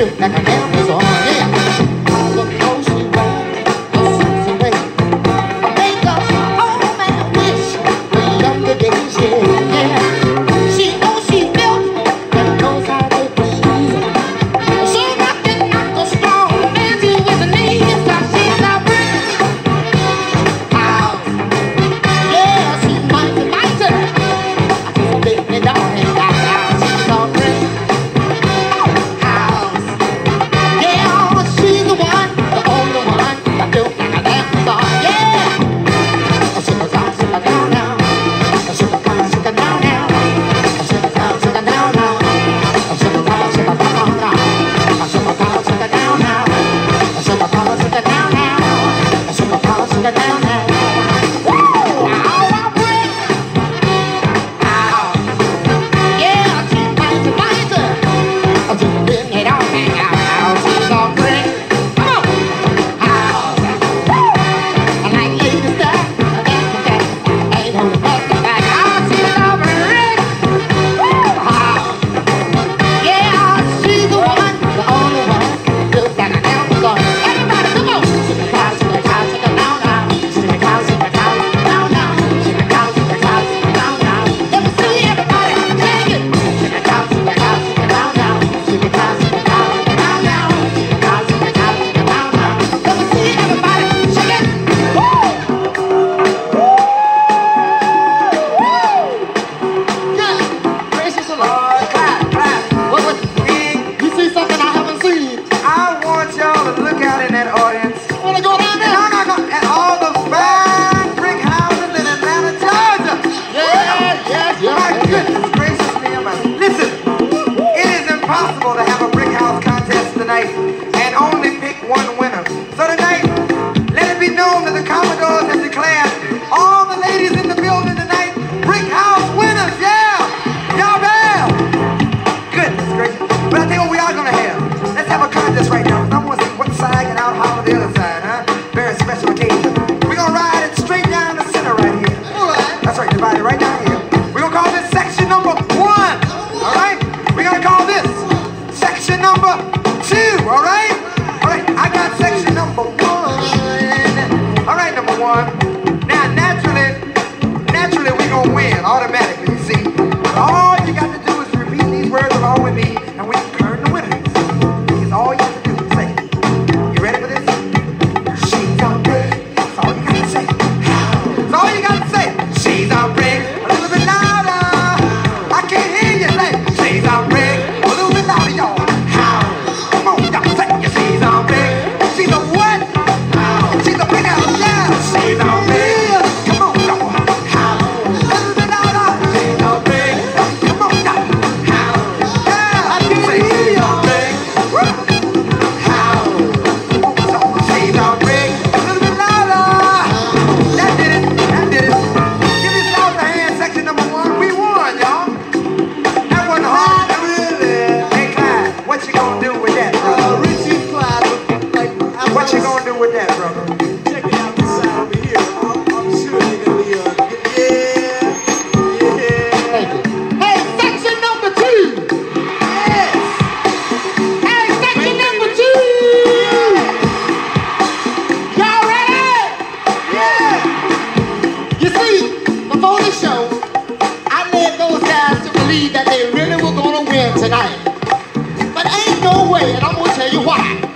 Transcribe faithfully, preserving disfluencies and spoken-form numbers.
built like a Amazon. Yeah, all the clothes she wears, the suits and ways, I make a old man wish for younger days. Yeah, yeah. She knows she built and knows how to please. So nothing not the strong man to with the knees, 'cause she's a brick house. Yeah, she's mighty, mighty. I just bit me down and got down. She's a brick house. Yeah, she's the one, the only one that built like an Amazon. Yeah, shake it down, shake it down now. Shake it down, shake it down now. Shake it down, shake it down now. Shake it down, shake it down now. Shake it down, shake it down now. Shake it down, shake it down now. Shake it down, shake it down now. Woo! Ow, I break. Ow. Yeah, she's mighty, mighty. I'm just bring it on now. Now she's a brick. Come on. House. Woo! I like ladies that, that, that, ain't holding nothing back. Oh, she's a brick. Woo! House. Yeah, she's the one, the only one, built like an Amazon. Everybody, come on. Shake a cow, shake a cow, shake a down now. Shake a cow, shake a cow, down now. Shake a cow, shake a cow, down now. Let me see everybody shake it. Shake a cow, shake a cow, shake a down now. Shake a cow, shake a cow, down now. Shake a cow, shake a cow, down now. Let me see everybody shake it. Woo! Good gracious alive. Clap, clap. What was Big. you see something I haven't seen? I want y'all to look out in that audience. Wanna go down there? No, no, no. At all the fine brick houses in Atlanta, Georgia. Yeah, yes, My yes. goodness gracious me alive. Listen, it is impossible to have a brick house contest tonight and only pick one winner. So tonight, let it be known that the Commodores have declared all the ladies in the building tonight brick house winners. Yeah, y'all bad. Goodness gracious. But I think what we are gonna have. Let's have a contest right now. I want to see what side can out holler the other side, huh? Very special occasion. We're gonna ride it straight down the center right here. All right. That's right, divided right down here. We're gonna call this section number one. All right? We're gonna call this section number two. All right? All right, I got section number one. All right, number one. Now, naturally, naturally, we're gonna win automatically, you see. But all you got to do is repeat these words along with me, and we turn the winners. It's all you have to do. Say it. You ready for this? She's a brick. That's all you got to say. That's all you got to say. She's a brick. A little bit louder. I can't hear you. Say, she's a brick. A little bit louder, y'all. How? Come on, y'all. Say, she's a brick. She's a what? She's a brick house. Yeah. She's a brick. Come on, y'all. How? A little bit louder. She's a brick. Come on, y'all. How? Yeah. I can say she's a brick. Woo. How? Come on, y'all. She's a brick. A little bit louder. That did it. That did it. Give yourselves a hand, section number one. We won, y'all. That wasn't hard. Hey, Clyde, what you gonna do with that, Uh, brother? Richie Clyde, like, I What you was- gonna do with that, brother? Check it out this side over here. I'm, I'm sure you're gonna be, uh, yeah, yeah. Thank you. Hey, section number two. Yes. Hey, section number two. Y'all ready? Yeah. You see, before the show, I led those guys to believe that they really were gonna win tonight. But ain't no way, and I'm gonna tell you why.